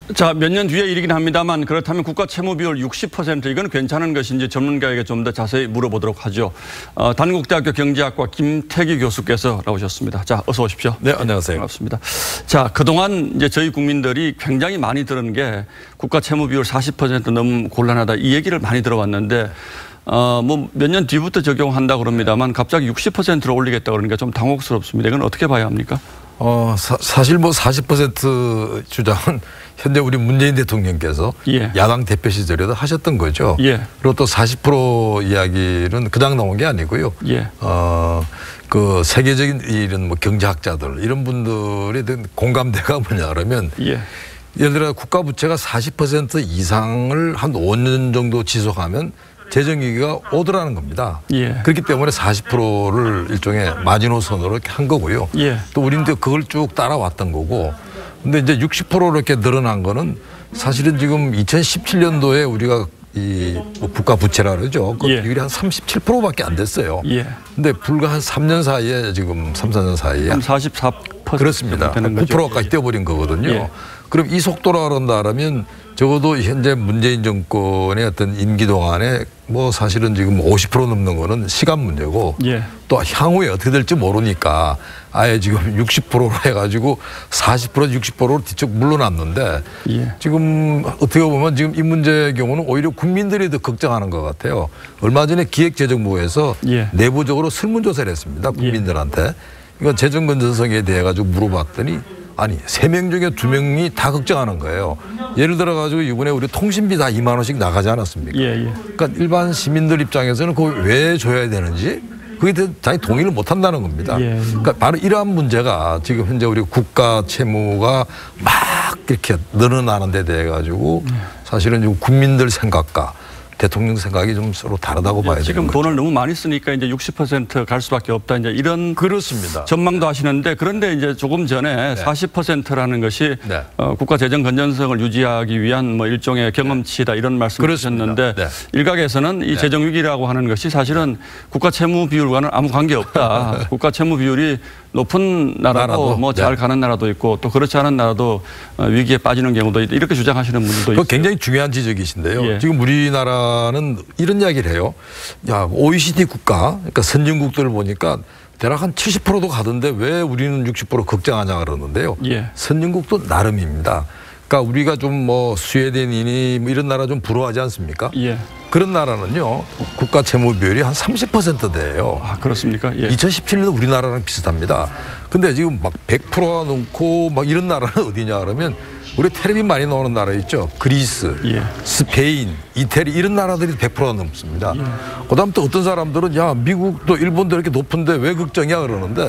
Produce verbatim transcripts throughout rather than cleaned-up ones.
자, 몇 년 뒤의 일이긴 합니다만 그렇다면 국가 채무 비율 육십 퍼센트 이건 괜찮은 것인지 전문가에게 좀 더 자세히 물어보도록 하죠. 어, 단국대학교 경제학과 김태기 교수께서 나오셨습니다. 자, 어서 오십시오. 네, 안녕하세요. 반갑습니다. 자, 그동안 이제 저희 국민들이 굉장히 많이 들은 게 국가 채무 비율 사십 퍼센트 너무 곤란하다 이 얘기를 많이 들어왔는데 어, 뭐 몇 년 뒤부터 적용한다 그럽니다만 갑자기 육십 퍼센트로 올리겠다 그러니까 좀 당혹스럽습니다. 이건 어떻게 봐야 합니까? 어, 사, 사실 뭐 사십 퍼센트 주장은 현재 우리 문재인 대통령께서 예. 야당 대표 시절에도 하셨던 거죠. 예. 그리고 또 사십 퍼센트 이야기는 그냥 나온 게 아니고요. 예. 어, 그 세계적인 이런 뭐 경제학자들 이런 분들의 공감대가 뭐냐 그러면 예. 예를 들어 국가 부채가 사십 퍼센트 이상을 한 오 년 정도 지속하면 재정위기가 오더라는 겁니다. 예. 그렇기 때문에 사십 퍼센트를 일종의 마지노선으로 이렇게 한 거고요. 예. 또 우리는 그걸 쭉 따라왔던 거고. 근데 이제 육십 퍼센트로 이렇게 늘어난 거는 사실은 지금 이천십칠 년도에 우리가 이 뭐 국가 부채라 그러죠. 그 비율이 예. 한 삼십칠 퍼센트밖에 안 됐어요. 예. 근데 불과 한 삼 년 사이에 지금 삼, 사 년 사이에 한 사십사 퍼센트 그렇습니다. 구 퍼센트까지 뛰어버린 거거든요. 예. 그럼 이 속도라 그런다면 적어도 현재 문재인 정권의 어떤 임기 동안에 뭐 사실은 지금 오십 퍼센트 넘는 거는 시간 문제고 예. 또 향후에 어떻게 될지 모르니까 아예 지금 육십 퍼센트로 해가지고 사십 퍼센트 육십 퍼센트로 뒤쪽 물러났는데 예. 지금 어떻게 보면 지금 이 문제의 경우는 오히려 국민들이 더 걱정하는 것 같아요. 얼마 전에 기획재정부에서 예. 내부적으로 설문조사를 했습니다. 국민들한테. 예. 이건 재정 건전성에 대해 가지고 물어봤더니 아니 세 명 중에 두 명이 다 걱정하는 거예요. 예를 들어 가지고 이번에 우리 통신비 다 이만 원씩 나가지 않았습니까? 예, 예. 그러니까 일반 시민들 입장에서는 그걸 왜 줘야 되는지 그게 자기 동의를 못 한다는 겁니다. 예, 예. 그러니까 바로 이러한 문제가 지금 현재 우리 국가 채무가 막 이렇게 늘어나는 데 대해 가지고 사실은 지금 국민들 생각과 대통령 생각이 좀 서로 다르다고 봐야 되는 지금 거죠. 돈을 너무 많이 쓰니까 이제 육십 퍼센트 갈 수밖에 없다. 이제 이런 그렇습니다. 전망도 하시는데 그런데 이제 조금 전에 네. 사십 퍼센트라는 것이 네. 어, 국가 재정 건전성을 유지하기 위한 뭐 일종의 경험치다 이런 말씀하셨는데 네. 일각에서는 이 네. 재정 위기라고 하는 것이 사실은 국가 채무 비율과는 아무 관계 없다. 국가 채무 비율이 높은 나라도, 나라도. 뭐 잘 네. 가는 나라도 있고 또 그렇지 않은 나라도 위기에 빠지는 경우도 있다. 이렇게 주장하시는 분들도 있어요. 굉장히 중요한 지적이신데요. 예. 지금 우리나라는 이런 이야기를 해요. 야, 오이시디 국가, 그러니까 선진국들을 보니까 대략 한 칠십 퍼센트도 가던데 왜 우리는 육십 퍼센트 걱정하냐 그러는데요. 예. 선진국도 나름입니다. 그러니까 우리가 좀 뭐 스웨덴이니 뭐 이런 나라 좀 부러워하지 않습니까? 예. 그런 나라는요 국가 채무 비율이 한 삼십 퍼센트대예요. 아 그렇습니까? 예. 이천십칠 년도 우리나라랑 비슷합니다. 근데 지금 막 백 퍼센트가 넘고 막 이런 나라는 어디냐 그러면 우리 텔레비 많이 나오는 나라 있죠. 그리스, 예. 스페인, 이태리 이런 나라들이 백 퍼센트가 넘습니다. 예. 그다음 또 어떤 사람들은 야 미국도 일본도 이렇게 높은데 왜 걱정이야 그러는데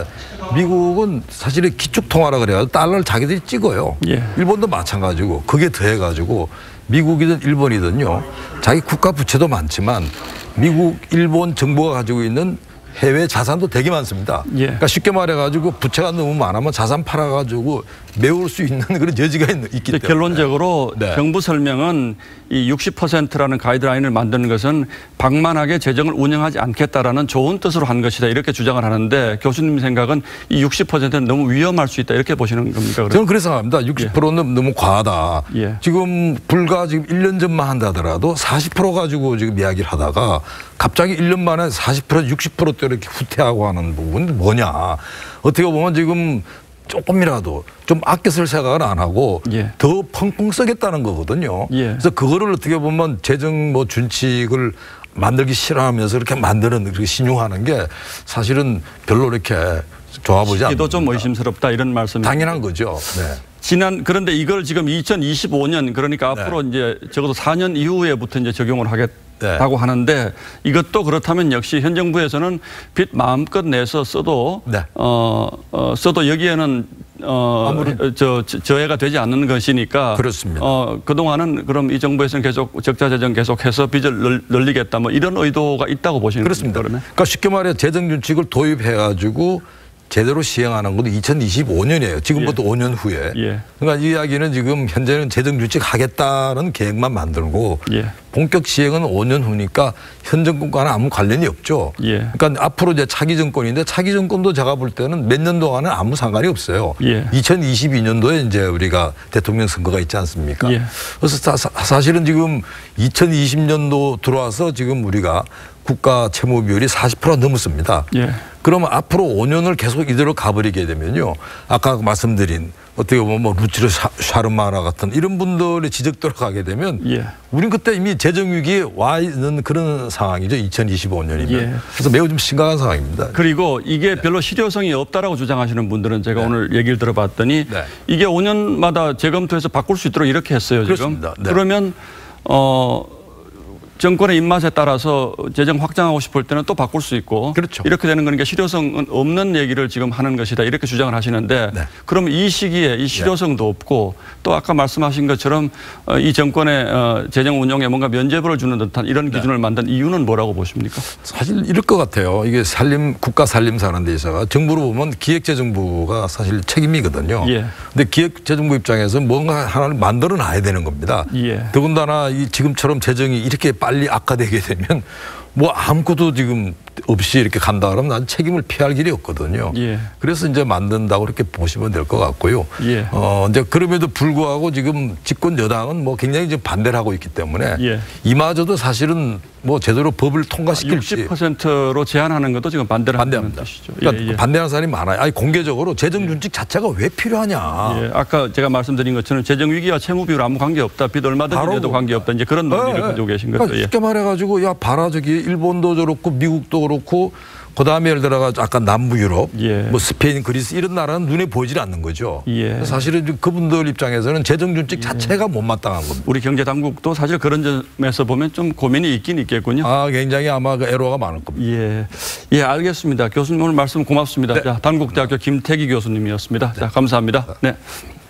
미국은 사실은 기축통화라 그래야 달러를 자기들이 찍어요. 예. 일본도 마찬가지고 그게 더해가지고 미국이든 일본이든요. 자기 국가 부채도 많지만 미국, 일본 정부가 가지고 있는 해외 자산도 되게 많습니다. 예. 그러니까 쉽게 말해가지고 부채가 너무 많으면 자산 팔아가지고 메울 수 있는 그런 여지가 있, 있기 때문에. 결론적으로 네. 정부 설명은 이 육십 퍼센트라는 가이드라인을 만드는 것은 방만하게 재정을 운영하지 않겠다라는 좋은 뜻으로 한 것이다 이렇게 주장을 하는데 교수님 생각은 이 육십 퍼센트는 너무 위험할 수 있다 이렇게 보시는 겁니까? 그래서? 저는 그래서 생각합니다. 육십 퍼센트는 예. 너무 과하다. 예. 지금 불과 지금 일 년 전만 한다더라도 사십 퍼센트 가지고 지금 이야기를 하다가 갑자기 일 년 만에 사십 퍼센트, 육십 퍼센트 이렇게 후퇴하고 하는 부분은 뭐냐. 어떻게 보면 지금 조금이라도 좀 아껴 쓸 생각을 안 하고 예. 더 펑펑 쓰겠다는 거거든요. 예. 그래서 그거를 어떻게 보면 재정 뭐 준칙을 만들기 싫어하면서 이렇게 만드는 그렇게 신용하는 게 사실은 별로 이렇게 좋아 보지 않습니다. 이도 좀 의심스럽다 이런 말씀이 당연한 거죠. 네. 지난 그런데 이걸 지금 이천이십오 년 그러니까 네. 앞으로 이제 적어도 사 년 이후에부터 이제 적용을 하겠다고 네. 하는데 이것도 그렇다면 역시 현 정부에서는 빚 마음껏 내서 써도 네. 어, 어, 써도 여기에는 어, 저 저해가 되지 않는 것이니까 그렇습니다. 어, 그동안은 그럼 이 정부에서는 계속 적자 재정 계속해서 빚을 늘리겠다 뭐 이런 의도가 있다고 보시는 그렇습니다. 그러면? 그러니까 쉽게 말해 재정 준칙을 도입해 가지고 제대로 시행하는 것도 이천이십오 년이에요. 지금부터 예. 오 년 후에. 예. 그러니까 이 이야기는 지금 현재는 재정 준칙 하겠다는 계획만 만들고 예. 본격 시행은 오 년 후니까 현 정권과는 아무 관련이 없죠. 예. 그러니까 앞으로 이제 차기 정권인데 차기 정권도 제가 볼 때는 몇 년 동안은 아무 상관이 없어요. 예. 이천이십이 년도에 이제 우리가 대통령 선거가 있지 않습니까? 예. 그래서 사, 사실은 지금 이천이십 년도 들어와서 지금 우리가 국가 채무 비율이 사십 퍼센트가 넘었습니다. 예. 그러면 앞으로 오 년을 계속 이대로 가버리게 되면요. 아까 말씀드린 어떻게 보면 뭐 루치르 샤르마라 같은 이런 분들의 지적대로 가게 되면 예. 우린 그때 이미 재정위기에 와 있는 그런 상황이죠. 이천이십오 년이면. 예. 그래서 매우 좀 심각한 상황입니다. 그리고 이게 네. 별로 실효성이 없다라고 주장하시는 분들은 제가 네. 오늘 얘기를 들어봤더니 네. 이게 오 년마다 재검토해서 바꿀 수 있도록 이렇게 했어요. 그렇습니다. 지금. 네. 그러면 어. 정권의 입맛에 따라서 재정 확장하고 싶을 때는 또 바꿀 수 있고 그렇죠. 이렇게 되는 거니까 실효성은 없는 얘기를 지금 하는 것이다 이렇게 주장을 하시는데 네. 그럼 이 시기에 이 실효성도 네. 없고 또 아까 말씀하신 것처럼 이 정권의 재정 운용에 뭔가 면죄부를 주는 듯한 이런 기준을 네. 만든 이유는 뭐라고 보십니까? 사실 이럴 것 같아요. 이게 살림 국가 살림 사는 데 있어서 정부로 보면 기획재정부가 사실 책임이거든요. 예. 근데 기획재정부 입장에서 뭔가 하나를 만들어 놔야 되는 겁니다. 예. 더군다나 이 지금처럼 재정이 이렇게 빨리 악화되게 되면 뭐 아무것도 지금 없이 이렇게 간다 그러면 난 책임을 피할 길이 없거든요. 예. 그래서 이제 만든다고 이렇게 보시면 될 것 같고요. 예. 어, 이제 그럼에도 불구하고 지금 집권 여당은 뭐 굉장히 지금 반대를 하고 있기 때문에 예. 이마저도 사실은 뭐 제대로 법을 통과시킬지 육십 퍼센트로 제한하는 것도 지금 반대를 반대합니다. 하는 것이죠. 그러니까 예, 예. 반대하는 사람이 많아요. 아니 공개적으로 재정준칙 자체가 왜 필요하냐. 예. 아까 제가 말씀드린 것처럼 재정 위기와 채무 비율 아무 관계 없다. 빚 얼마든지 내도 관계 없다. 이제 그런 논리를 네, 가지고 계신 거죠. 그러니까 쉽게 말해가지고 야 봐라 저기 일본도 저렇고 미국도 그렇고 그다음에 예를 들어가 아까 남부 유럽, 예. 뭐 스페인, 그리스 이런 나라는 눈에 보이질 않는 거죠. 예. 사실은 그분들 입장에서는 재정준칙 예. 자체가 못마땅한 겁니다. 우리 경제 당국도 사실 그런 점에서 보면 좀 고민이 있긴 있겠군요. 아, 굉장히 아마 그 애로가 많을 겁니다. 예, 예, 알겠습니다. 교수님 오늘 말씀 고맙습니다. 네. 자, 단국대학교 김태기 교수님이었습니다. 네. 자, 감사합니다. 네.